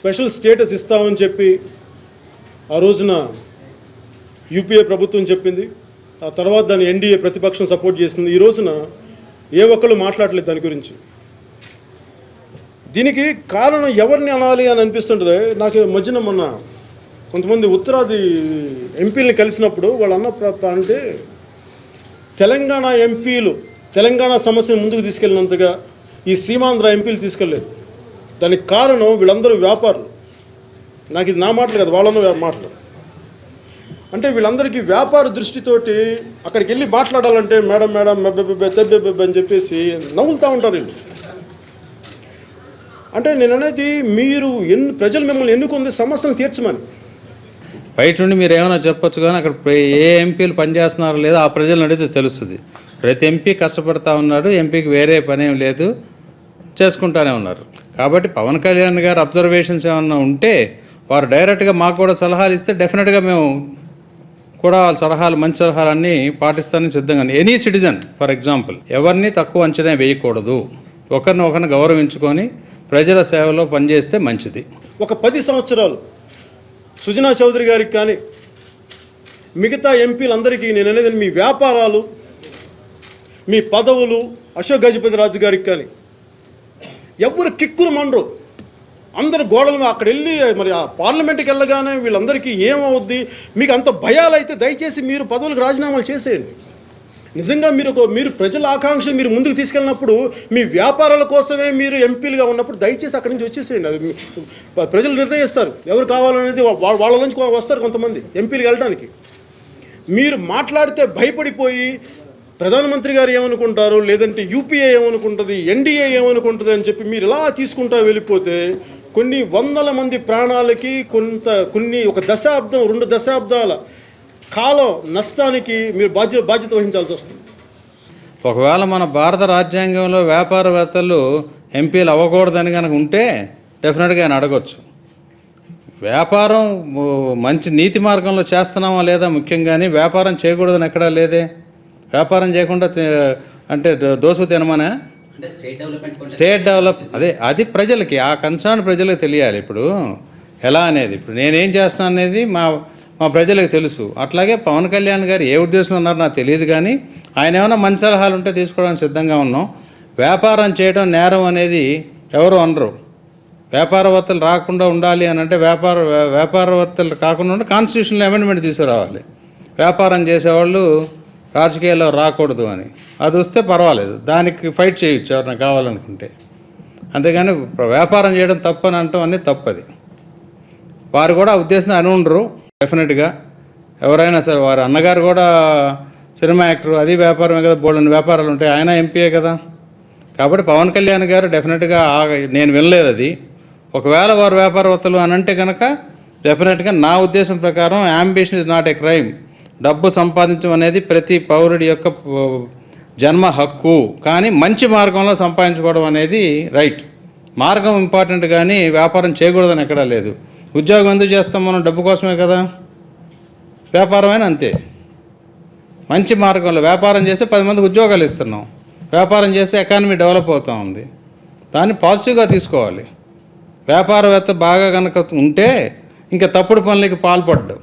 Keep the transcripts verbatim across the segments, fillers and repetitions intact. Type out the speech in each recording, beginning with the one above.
Special status ఇస్తామని చెప్పి ఆ రోజున యూపీఏ ప్రభుత్వం చెప్పింది. ఆ తర్వాత దాన్ని ఎన్డీఏ ప్రతిపక్షం సపోర్ట్ చేసింది. ఈ రోజున ఏ ఒక్కళ్ళు మాట్లాడలేదు దాని గురించి. దీనికి కారణం ఎవరిని అనాలి అని అనిపిస్తుంటుంది నాకు. మధ్యన మొన్న కొంతమంది ఉత్తరాది ఎంపీలని కలిసినప్పుడు వాళ్ళు అన్న అంటే తెలంగాణ ఎంపీలు తెలంగాణ సమస్యను ముందుకు తీసుకెళ్ళినంతగా ఈ సీమాంధ్ర ఎంపీలు తీసుకెళ్ళలేదు. దానికి కారణం వీళ్ళందరూ వ్యాపారులు. నాకు ఇది నా మాటలు కదా, వాళ్ళన్న మాటలు. అంటే వీళ్ళందరికీ వ్యాపార దృష్టితోటి అక్కడికి వెళ్ళి మాట్లాడాలంటే మేడం మేడం బెబ్బెబ్బెబ్బెబ్బెబ్బెబ్బె అని చెప్పేసి నవ్వులుతూ ఉంటారు వీళ్ళు. అంటే నేను అనేది మీరు ఎన్ని ప్రజలు మిమ్మల్ని ఎన్నుకుంది సమస్యను తీర్చమని. బయట నుండి మీరు ఏమైనా చెప్పొచ్చు కానీ అక్కడ ఏ ఎంపీలు పనిచేస్తున్నారో లేదో ఆ ప్రజలను అడిగితే తెలుస్తుంది. ప్రతి ఎంపీ కష్టపడతా ఉన్నాడు, ఎంపీకి వేరే పని ఏం లేదు, చేసుకుంటానే ఉన్నారు. కాబట్టి పవన్ కళ్యాణ్ గారు అబ్జర్వేషన్స్ ఏమన్నా ఉంటే వారు డైరెక్ట్గా మాకు కూడా సలహాలు ఇస్తే డెఫినెట్గా మేము కూడా వాళ్ళ సలహాలు మంచి సలహాలన్నీ పాటిస్తానని సిద్ధంగా. ఎనీ సిటిజన్ ఫర్ ఎగ్జాంపుల్ ఎవరిని తక్కువ అంచనా వేయకూడదు, ఒకరిని ఒకరిని గౌరవించుకొని ప్రజల సేవలో పనిచేస్తే మంచిది. ఒక పది సంవత్సరాలు సుజనా చౌదరి గారికి కానీ మిగతా ఎంపీలందరికీ నేను అనేది మీ వ్యాపారాలు మీ పదవులు అశోక్ గజపతి రాజు గారికి కానీ ఎవరు కిక్కురు మనరు. అందరు గోడలు అక్కడ వెళ్ళి మరి ఆ పార్లమెంట్కి వెళ్ళగానే వీళ్ళందరికీ ఏమవుద్ది, మీకు అంత భయాలు అయితే దయచేసి మీరు పదవులకు రాజీనామాలు చేసేయండి. నిజంగా మీరు మీరు ప్రజల ఆకాంక్ష మీరు ముందుకు తీసుకెళ్ళినప్పుడు మీ వ్యాపారాల కోసమే మీరు ఎంపీలుగా ఉన్నప్పుడు దయచేసి అక్కడి నుంచి వచ్చేసేయండి. అది ప్రజలు నిర్ణయిస్తారు ఎవరు కావాలనేది. వాళ్ళ నుంచి వస్తారు కొంతమంది ఎంపీలుగా వెళ్ళడానికి. మీరు మాట్లాడితే భయపడిపోయి ప్రధానమంత్రి గారు ఏమనుకుంటారు, లేదంటే యూపీఏ ఏమనుకుంటుంది, ఎన్డీఏ ఏమనుకుంటుంది అని చెప్పి మీరు ఇలా తీసుకుంటా వెళ్ళిపోతే కొన్ని వందల మంది ప్రాణాలకి కొంత కొన్ని ఒక దశాబ్దం రెండు దశాబ్దాల కాలం నష్టానికి మీరు బాధ్యత బాధ్యత వహించాల్సి వస్తుంది. ఒకవేళ మన భారత రాజ్యాంగంలో వ్యాపారవేత్తలు ఎంపీలు అవ్వకూడదని కనుక ఉంటే డెఫినెట్గా ఆయన అడగొచ్చు. వ్యాపారం మంచి నీతి మార్గంలో చేస్తున్నామా లేదా ముఖ్యంగానే వ్యాపారం చేయకూడదని ఎక్కడా లేదే. వ్యాపారం చేయకుండా అంటే దోసు తినమనే స్టేట్ డెవలప్ అదే అది ప్రజలకి ఆ కన్సర్న్ ప్రజలకు తెలియాలి. ఇప్పుడు ఎలా అనేది ఇప్పుడు నేనేం చేస్తాను అనేది మా మా ప్రజలకు తెలుసు. అట్లాగే పవన్ కళ్యాణ్ గారు ఏ ఉద్దేశంలో ఉన్నారో నాకు తెలియదు, కానీ ఆయన ఏమైనా మంచి సలహాలు ఉంటే తీసుకోవడానికి సిద్ధంగా ఉన్నాం. వ్యాపారం చేయడం నేరం అనేది ఎవరు అనరు. వ్యాపారవేత్తలు రాకుండా ఉండాలి అని అంటే వ్యాపార వ్యాపారవేత్తలు కాకుండా ఉంటే కాన్స్టిట్యూషన్లో అమెండ్మెంట్ తీసుకురావాలి. వ్యాపారం చేసేవాళ్ళు రాజకీయాల్లో రాకూడదు అని. అది వస్తే పర్వాలేదు, దానికి ఫైట్ చేయొచ్చు ఎవరైనా కావాలనుకుంటే. అంతేగాని వ్యాపారం చేయడం తప్పు అని అంటాం అనేది తప్పది. వారు కూడా ఉద్దేశం అని ఉండరు డెఫినెట్గా. ఎవరైనా సరే వారి అన్నగారు కూడా సినిమా యాక్టర్, అది వ్యాపారమే కదా, బోల్డెన్ వ్యాపారాలు ఉంటాయి, ఆయన ఎంపీయే కదా. కాబట్టి పవన్ కళ్యాణ్ గారు డెఫినెట్గా నేను వినలేదు అది. ఒకవేళ వారు వ్యాపారవేత్తలు అని అంటే కనుక డెఫినెట్గా నా ఉద్దేశం ప్రకారం ambition is not a crime. డబ్బు సంపాదించడం అనేది ప్రతి పౌరుడి యొక్క జన్మ హక్కు, కానీ మంచి మార్గంలో సంపాదించుకోవడం అనేది రైట్. మార్గం ఇంపార్టెంట్, కానీ వ్యాపారం చేయకూడదని ఎక్కడా లేదు. ఉద్యోగం ఎందుకు చేస్తాం మనం? డబ్బు కోసమే కదా. వ్యాపారమైనా అంతే. మంచి మార్గంలో వ్యాపారం చేస్తే పది మందికి ఉద్యోగాలు ఇస్తున్నాం. వ్యాపారం చేస్తే ఎకానమీ డెవలప్ అవుతూ ఉంది. దాన్ని పాజిటివ్గా తీసుకోవాలి. వ్యాపారవేత్త బాగా కనుక ఉంటే ఇంకా తప్పుడు పనులకి పాల్పడ్డం,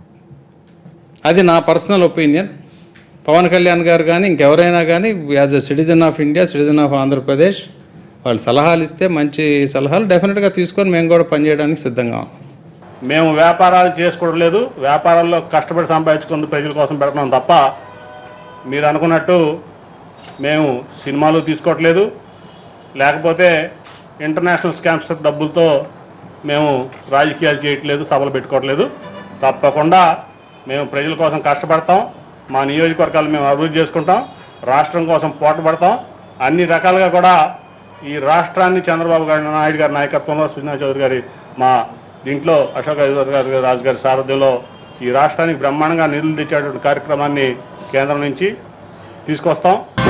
అది నా పర్సనల్ ఒపీనియన్. పవన్ కళ్యాణ్ గారు కానీ ఇంకెవరైనా కానీ as a citizen of India, citizen of Andhra Pradesh, వాళ్ళు సలహాలు ఇస్తే మంచి సలహాలు డెఫినెట్గా తీసుకొని మేము కూడా పనిచేయడానికి సిద్ధంగా ఉన్నాం. మేము వ్యాపారాలు చేసుకోవడం లేదు, వ్యాపారాల్లో కష్టపడి సంపాదించుకుంది ప్రజల కోసం పెడుతున్నాం తప్ప మీరు అనుకున్నట్టు మేము సినిమాలు తీసుకోవట్లేదు, లేకపోతే ఇంటర్నేషనల్ స్కామ్స్ డబ్బులతో మేము రాజకీయాలు చేయట్లేదు, సభలు పెట్టుకోవట్లేదు. తప్పకుండా మేము ప్రజల కోసం కష్టపడతాం, మా నియోజకవర్గాలు మేము అభివృద్ధి చేసుకుంటాం, రాష్ట్రం కోసం పోటపడతాం. అన్ని రకాలుగా కూడా ఈ రాష్ట్రాన్ని చంద్రబాబు గారి నాయుడు గారి నాయకత్వంలో, సుజనా చౌదరి గారి మా దీంట్లో అశోక్ గజపతి గారి రాజు గారి సారథ్యంలో ఈ రాష్ట్రానికి బ్రహ్మాండంగా నిధులు తెచ్చేటువంటి కార్యక్రమాన్ని కేంద్రం నుంచి తీసుకొస్తాం.